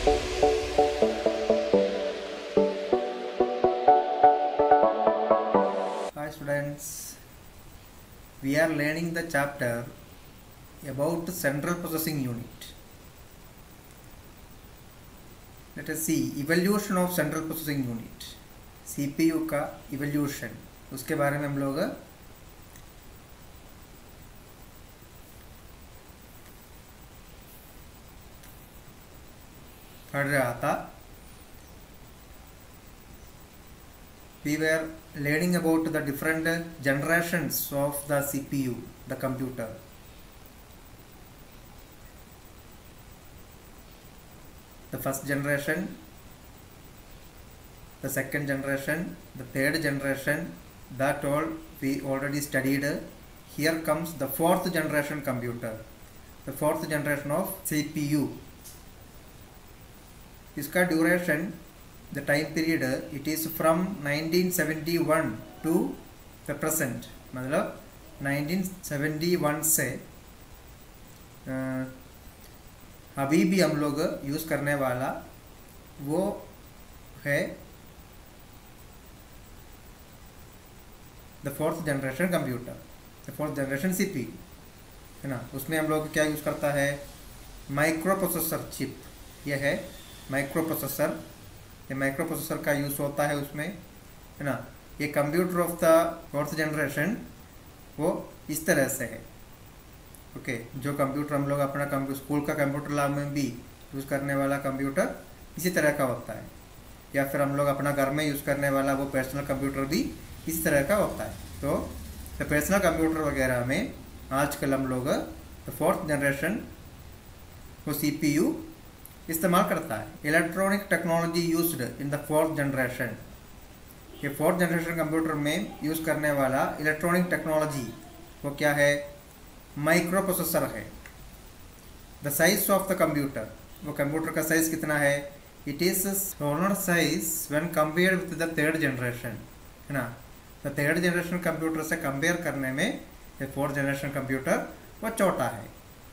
Hi students, we are learning the chapter about central processing unit. Let us see evolution of central processing unit. CPU का evolution, उसके बारे में हम लोग पढ़ रहा था. We were learning about the different generations of the CPU, the computer. The first generation, the second generation, the third generation, that all we already studied. Here comes the fourth generation computer, the fourth generation of CPU. इसका duration, the time period, it is from 1971 to the present. मतलब 1971 से अभी भी हम लोग use करने वाला वो है the fourth generation computer, the fourth generation CPU है ना. उसमें हम लोग क्या यूज़ करता है, माइक्रो प्रोसेसर चिप. यह है माइक्रो प्रोसेसर. ये माइक्रो प्रोसेसर का यूज़ होता है उसमें, है ना. ये computer of the fourth generation वो इस तरह से है. ओके, जो कंप्यूटर हम लोग अपना स्कूल का कंप्यूटर लैब में भी यूज़ करने वाला कंप्यूटर इसी तरह का होता है, या फिर हम लोग अपना घर में यूज़ करने वाला वो पर्सनल कंप्यूटर भी इस तरह का होता है. तो पर्सनल कंप्यूटर वगैरह में आजकल हम लोग फोर्थ जनरेशन वो CPU इस्तेमाल करता है. Electronic technology used in the fourth generation. ये फोर्थ जनरेशन कंप्यूटर में यूज़ करने वाला इलेक्ट्रॉनिक टेक्नोलॉजी वो क्या है, माइक्रो प्रोसेसर है. The size of the computer, वो कंप्यूटर का साइज कितना है, it is smaller size when compare with the third generation, है ना. द थर्ड जनरेशन कंप्यूटर से कंपेयर करने में ये फोर्थ जनरेशन कंप्यूटर वो छोटा है.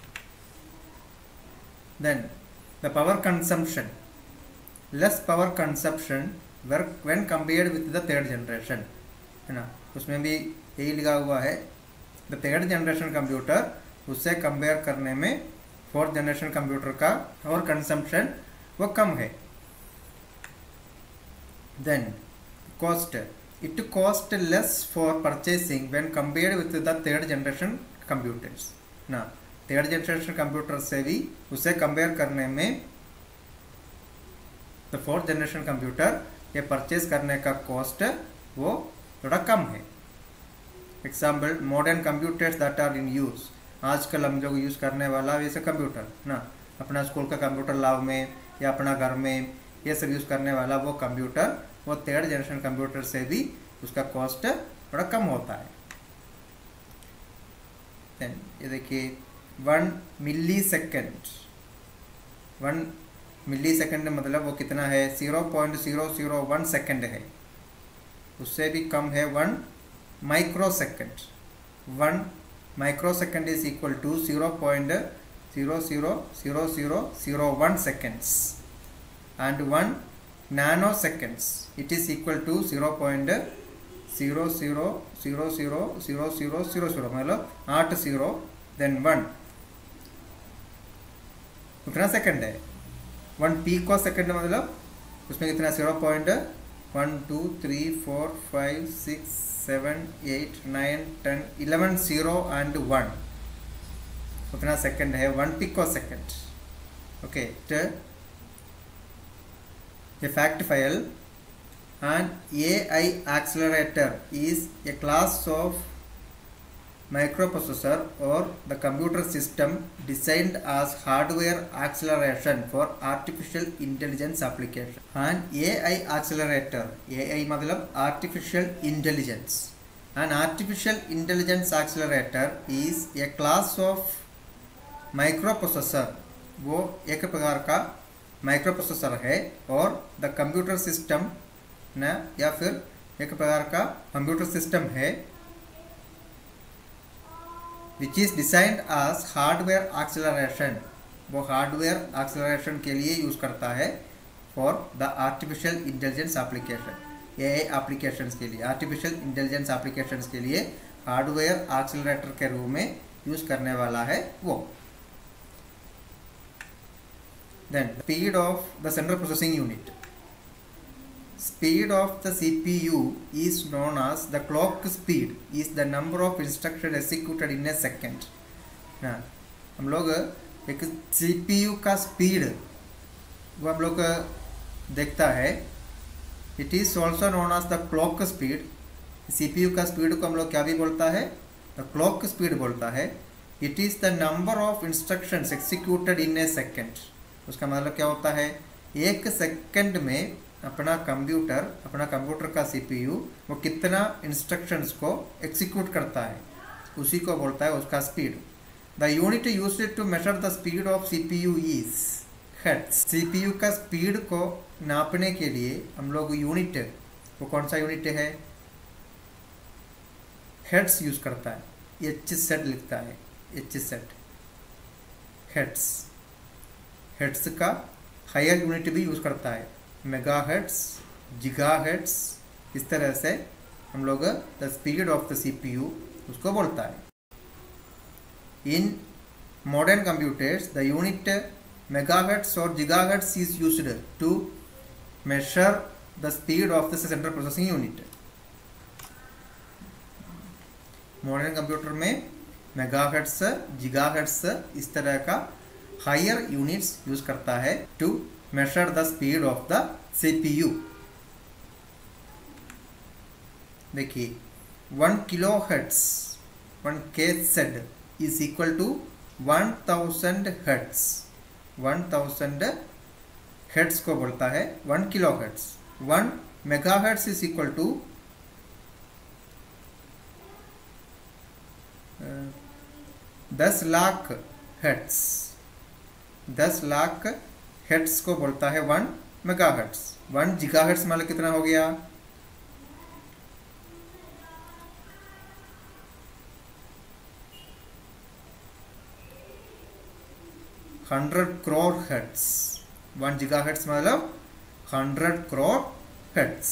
Then the power consumption, less power consumption when compared with the third generation, है ना. उसमें भी यही लिखा हुआ है, द थर्ड जनरेशन कंप्यूटर उससे कंपेयर करने में फोर्थ जनरेशन कंप्यूटर का पावर कंजम्पशन वो कम है. Then cost, it cost less for purchasing when compared with the third generation computers, ना. थर्ड जनरेशन कंप्यूटर से भी उसे कंपेयर करने में द फोर्थ जनरेशन कंप्यूटर ये परचेज करने का कॉस्ट वो थोड़ा कम है. Example modern computers that are in use, आजकल हम लोग यूज़ करने वाला वैसे कंप्यूटर ना, अपना स्कूल का कंप्यूटर लैब में या अपना घर में ये सब यूज़ करने वाला वो कंप्यूटर वो थर्ड जनरेशन कंप्यूटर से भी उसका कॉस्ट थोड़ा कम होता है. देन ये देखिए 1 मिलीसेकंड मतलब वो कितना है, 0.001 सेकंड है. उससे भी कम है 1 microsecond. 1 microsecond is equal to 0.00001 seconds and 1 nanoseconds it is equal to 0.00000000 मतलब 8 0 then 1 कितना सेकंड है, 1 पिको सेकंड मतलब उसमें कितना 0.12345678910 0 and 1 कितना सेकंड है, 1 picosecond. Okay, a fact file, an AI accelerator is a class of microprocessor or the computer system designed as hardware acceleration for artificial intelligence application. An AI accelerator, AI मतलब artificial intelligence. An artificial intelligence accelerator is a class of microprocessor, वो एक प्रकार का microprocessor है, और the computer system न या फिर एक प्रकार का कंप्यूटर सिस्टम है which is designed as hardware acceleration, वो हार्डवेयर एक्सेलरेशन के लिए यूज़ करता है for the artificial intelligence application. AI applications के लिए, आर्टिफिशियल इंटेलिजेंस एप्लीकेशंस के लिए हार्डवेयर एक्सेलरेटर के रूप में यूज़ करने वाला है वो। Then speed of the central processing unit. Speed of the CPU is known as the clock speed is the number of instructions executed in a second। ना हम लोग एक CPU का स्पीड वो हम लोग देखता है, it is also known as the clock speed. CPU का स्पीड को हम लोग क्या भी बोलता है, द क्लॉक स्पीड बोलता है। It is the number of instructions executed in a second. उसका मतलब क्या होता है, एक सेकेंड में अपना कंप्यूटर का CPU वो कितना इंस्ट्रक्शंस को एग्जीक्यूट करता है, उसी को बोलता है उसका speed. The unit used to measure the speed of CPU is hertz. CPU का स्पीड को नापने के लिए हम लोग यूनिट, वो कौन सा यूनिट है, हेर्ट्ज यूज करता है। HZ लिखता है, HZ हेर्ट्ज। हेर्ट्ज का हायर यूनिट भी यूज करता है, मेगाहर्ट्ज, गीगाहर्ट्ज, इस तरह से हम लोग the speed of the CPU उसको बोलता है। In modern computers the unit megahertz और gigahertz is used to measure the speed of the central processing unit. Modern computer में मेगाहर्ट्ज, गीगाहर्ट्ज इस तरह का हायर यूनिट्स यूज करता है to measure the speed of the CPU। देखिए 1 kilohertz 1 kz is equal to 1000 hertz। 1000 hertz को बोलता है 1 kilohertz. 1 megahertz is equal to 10 lakh hertz। 10 lakh hertz को बोलता है 1 मेगाहर्ट्ज। 1 गीगाहर्ट्ज मतलब कितना हो गया, 100 करोड़ हेर्ट्ज। 1 गीगाहर्ट्ज मतलब 100 crore hertz.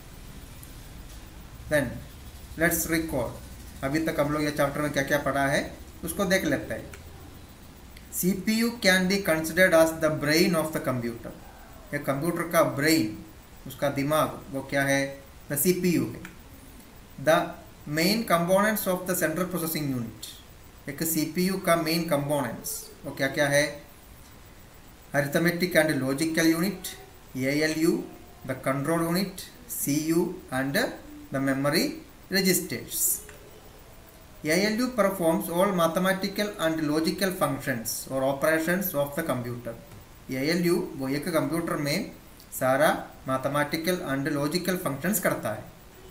Then let's recall, अभी तक हम लोग ये चैप्टर में क्या क्या पढ़ा है उसको देख लेते हैं। CPU can be considered as the brain of the computer. ये कंप्यूटर का ब्रेन, उसका दिमाग, वो क्या है, द CPU है। The main components of the central processing unit. एक CPU का मेन कंपोनेंट्स वो क्या क्या है, arithmetic and logical unit ALU, the control unit CU and the memory registers. ALU performs all mathematical and logical functions or operations of the computer। ALU वो एक computer में सारा mathematical and logical functions करता है।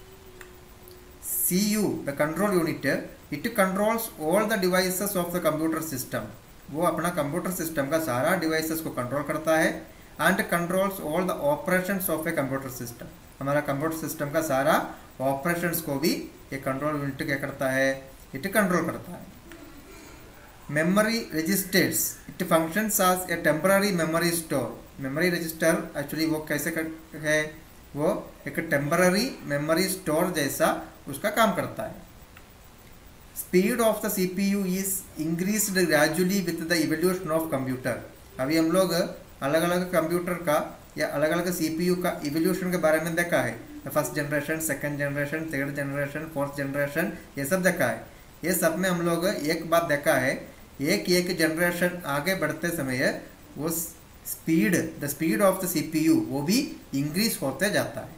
CU the control unit, it controls all the devices of the computer system। वो अपना computer system का सारा डिवाइसेस को कंट्रोल करता है and controls all the operations of a computer system। हमारा कंप्यूटर सिस्टम का सारा ऑपरेशंस को भी ये कंट्रोल यूनिट क्या करता है, इट कंट्रोल करता है। Memory registers, it functions as a temporary memory store. Memory register actually वो कैसे है, वो एक टेम्पररी मेमोरी स्टोर जैसा उसका काम करता है। Speed of the CPU is increased gradually with the evolution of computer. अभी हम लोग अलग अलग कंप्यूटर का या अलग अलग CPU का इवोल्यूशन के बारे में देखा है। First generation, second generation, third generation, fourth generation, ये सब देखा है। ये सब में हम लोग एक बात देखा है, एक जनरेशन आगे बढ़ते समय वो speed, the speed of the CPU वो भी इंक्रीज होते जाता है।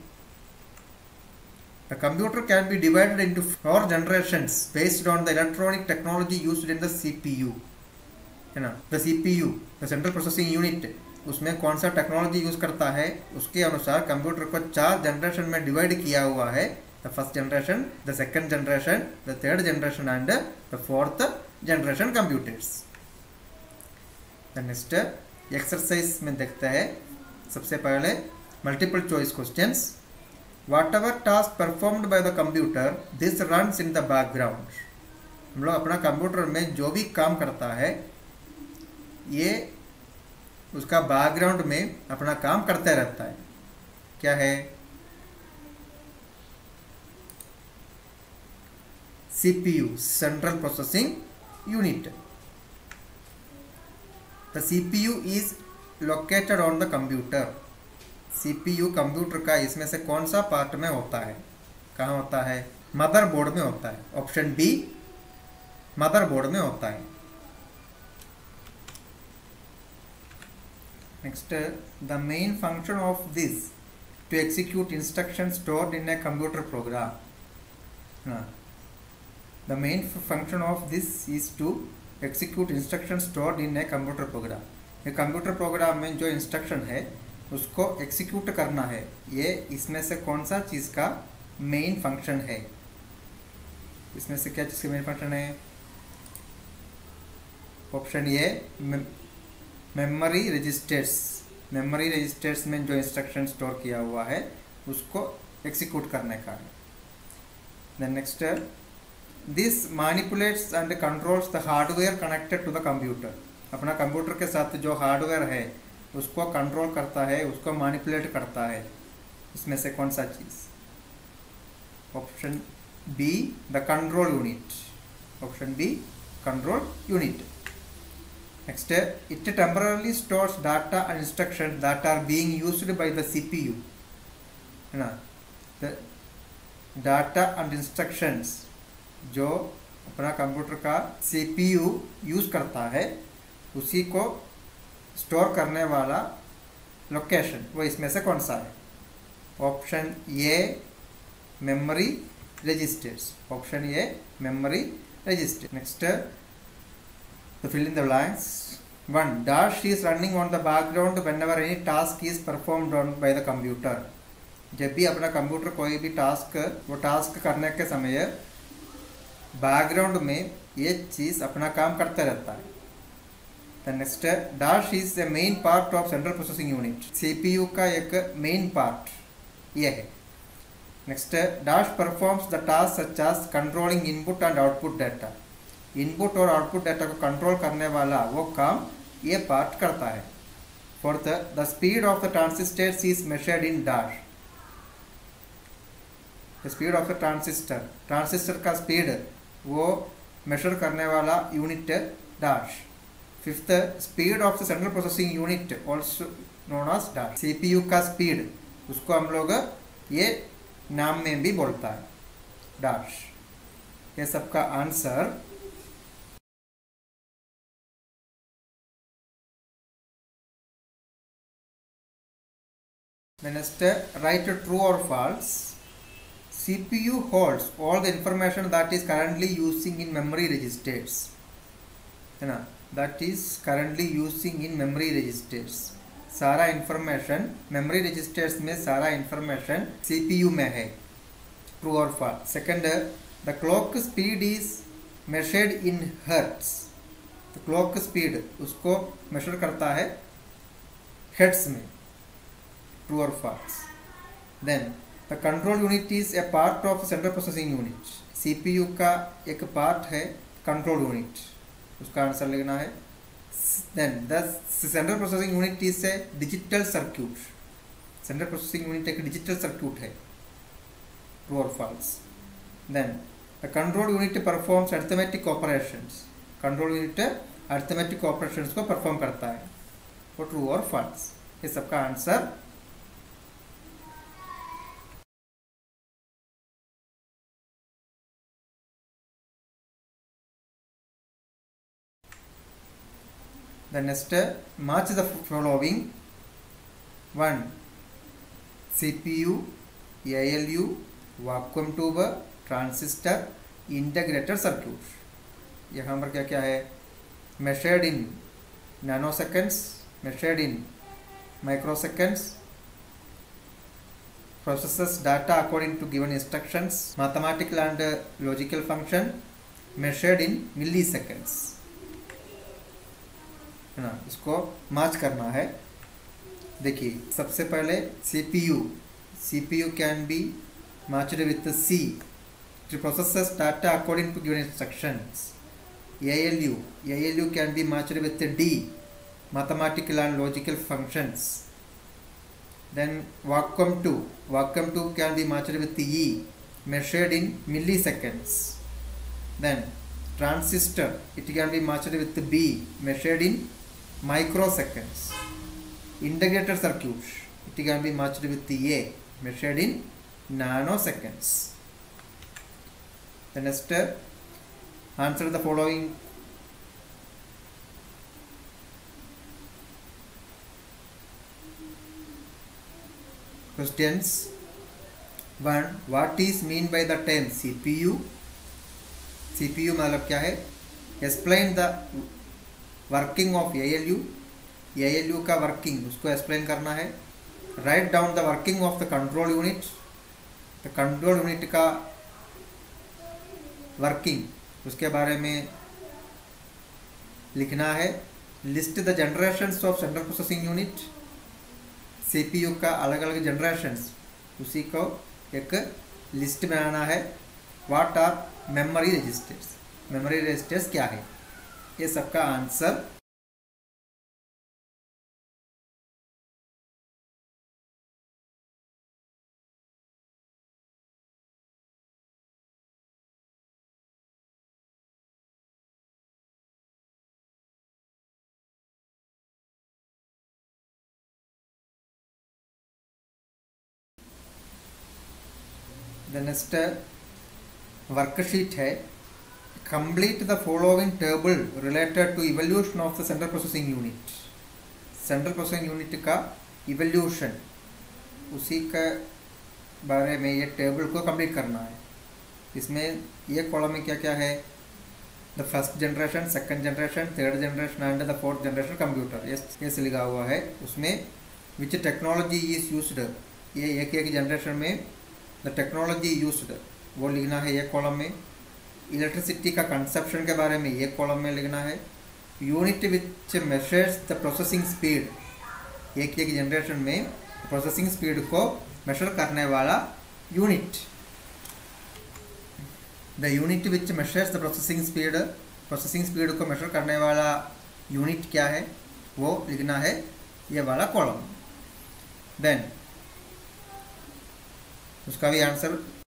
The computer can be divided into 4 generations based on the electronic technology used in the CPU, है ना। The CPU the central processing unit, उसमें कौन सा टेक्नोलॉजी यूज करता है उसके अनुसार कंप्यूटर को 4 जनरेशन में डिवाइड किया हुआ है। The first generation, the second generation, the third generation and the fourth generation computers. The next exercise में देखते हैं। सबसे पहले multiple choice questions. Whatever task performed by the computer this runs in the background. हम लोग अपना computer में जो भी काम करता है ये उसका बैकग्राउंड में अपना काम करते रहता है। क्या है? CPU, Central Processing Unit. The CPU is located on the computer. CPU computer का इसमें से कौन सा पार्ट में होता है? कहाँ होता है? मदरबोर्ड में होता है। ऑप्शन बी, मदरबोर्ड में होता है। Next, the main function of this to execute instruction stored in a computer program. The main function of this is to execute instruction stored in a computer program. ये computer program में जो instruction है उसको execute करना है। ये इसमें से कौन सा चीज़ का मेन फंक्शन है? इसमें से क्या चीज़ का मेन फंक्शन है? Option A, memory registers. Memory registers में जो इंस्ट्रक्शन स्टोर किया हुआ है उसको एग्जीक्यूट करने का है। Then next, this manipulates and controls the hardware connected to the computer. अपना कंप्यूटर के साथ जो हार्डवेयर है उसको कंट्रोल करता है, उसको मैनिपुलेट करता है। इसमें से कौन सा चीज़? Option B, the control unit. Option B, control unit. Next, it temporary stores data and instruction that are being used by the CPU, है ना। द डाटा एंड इंस्ट्रक्शंस जो अपना कंप्यूटर का CPU यूज़ करता है उसी को स्टोर करने वाला लोकेशन वो इसमें से कौन सा है? Option A, memory registers. Option A, memory register. Next, तो fill in the blanks. 1, dash is running on the background whenever any task is performed on by the computer. जब भी अपना कंप्यूटर कोई भी टास्क करने के समय बैकग्राउंड में ये चीज़ अपना काम करते रहता है। The next, dash is the main part of central processing unit. CPU का एक मेन पार्ट ये है। Next, dash performs the task such as controlling input and output data. Input और आउटपुट डाटा को कंट्रोल करने वाला वो काम ये पार्ट करता है। Fourth, the speed of the transistors is measured in dash. The speed of the transistor का स्पीड वो मेजर करने वाला unit dash. Fifth, speed of the central processing unit also known as dash. CPU का speed उसको हम लोग ये नाम में भी बोलता है, डैश। ये सबका आंसर नेक्स्ट, राइट ट्रू और false. CPU holds all the information that is currently using in memory registers, है ना। that is currently using in memory registers। सारा इंफॉर्मेशन मेमोरी रजिस्टर्स में, सारा इंफॉर्मेशन CPU में है। ट्रू और false. Second, the clock speed is measured in hertz. तो clock speed उसको मेजर करता है हर्ट्स में। ट्रू और false. Then, the control unit is a part of central processing unit. CPU का एक पार्ट है कंट्रोल यूनिट, उसका आंसर लिखना है। Then, the central processing unit is a digital circuit. Central processing unit एक digital circuit है। True और false. Then, the control unit performs arithmetic operations. Control unit arithmetic operations को perform करता है। वो ट्रू और फॉल्स। ये सबका answer the next, match the following. 1, CPU, ALU, vacuum tube, transistor, integrated circuit। यहाँ पर क्या क्या है? measured in nanoseconds, measured in microseconds, processes data according to given instructions, mathematical and logical function, measured in milliseconds, है ना। इसको match करना है। देखिए, सबसे पहले CPU can be matched with C to processes data according to given instructions। ALU can be matched with D mathematical and logical functions. Then vacuum tube can be matched with E, measured in milliseconds. Then transistor, it can be matched with B, measured in microseconds. Integrated circuit, it can be matched with A, measured in nanoseconds. The next, answer the following questions. 1. What is mean by the term CPU? CPU मतलब क्या है? Explain the working of ALU. ALU का working उसको explain करना है. Write down the working of the control unit. The control unit का working उसके बारे में लिखना है. List the generations of central processing unit. CPU का अलग अलग जनरेशन्स उसी को एक लिस्ट बनाना है. What are memory registers? Memory registers क्या है? ये सबका आंसर The next worksheet है. Complete the following table related to evolution of the central processing unit. Central processing unit का evolution उसी के बारे में ये टेबल को कंप्लीट करना है. इसमें ये कॉलम में क्या क्या है? The first generation, second generation, third generation and the fourth generation computer. ये लिखा हुआ है. उसमें विच टेक्नोलॉजी इज यूज्ड, ये एक जनरेशन में द टेक्नोलॉजी यूज्ड वो लिखना है ये कॉलम में. इलेक्ट्रिसिटी का कंजप्शन के बारे में ये कॉलम में लिखना है. Unit which measures the processing speed, एक जनरेशन में प्रोसेसिंग स्पीड को मेजर करने वाला unit. The unit which measures the processing speed को मेजर करने वाला यूनिट क्या है वो लिखना है ये वाला कॉलम. देन उसका भी आंसर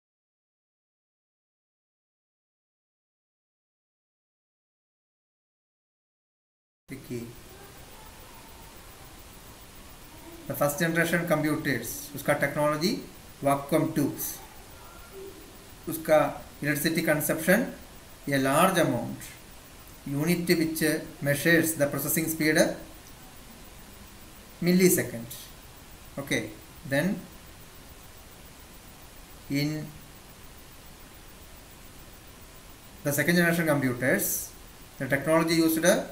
देखिए. द फर्स्ट जनरेशन कंप्यूटर्स उसका टेक्नोलॉजी वैक्यूम ट्यूब्स. उसका electricity consumption a large amount. Unit which measures the processing speed milliseconds. Okay, then in the second generation computers, the technology used the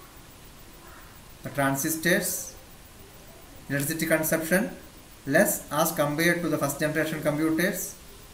transistors, electricity consumption less as compared to the first generation computers.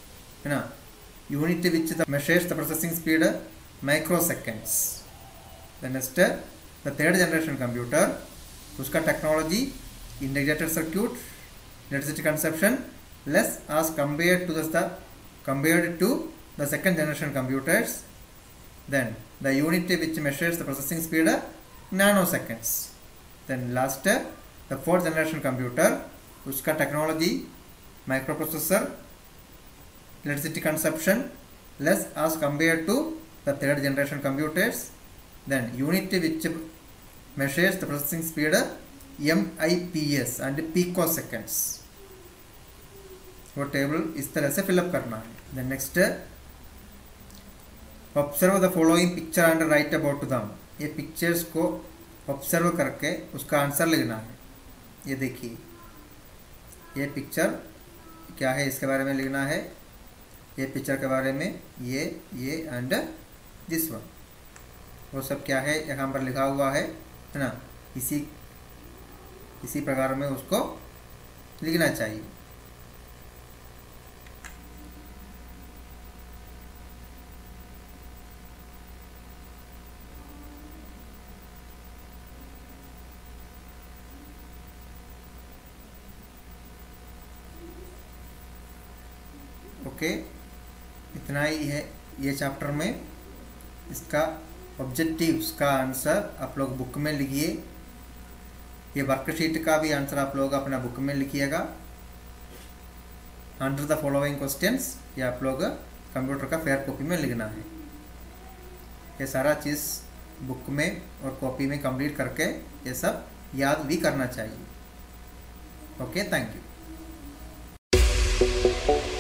Unit which measures the processing speed microseconds. The next, the third generation computer, उसका technology integrated circuit, electricity consumption less as compared to the second generation computers. Then the unit which measures the processing speed nanoseconds. Then last, the fourth generation computer, उसका technology microprocessor, electricity consumption less as compared to the third generation computers. Then unit which measures the processing speed MIPS and picoseconds. वो table इस तरह से fill up करना है. Then next, observe the following picture and write about them. ये pictures को observe करके उसका आंसर लिखना है. ये देखिए ये पिक्चर क्या है इसके बारे में लिखना है. ये पिक्चर के बारे में ये एंड दिस वन वो सब क्या है यहाँ पर लिखा हुआ है ना. इसी प्रकार में उसको लिखना चाहिए. ओके, इतना ही है ये चैप्टर में. इसका ऑब्जेक्टिव्स का आंसर आप लोग बुक में लिखिए ये वर्कशीट का भी आंसर आप लोग अपना बुक में लिखिएगा। अंडर द फॉलोइंग क्वेश्चंस ये आप लोग कंप्यूटर का फेयर कॉपी में लिखना है। ये सारा चीज़ बुक में और कॉपी में कंप्लीट करके ये सब याद भी करना चाहिए। Okay, thank you.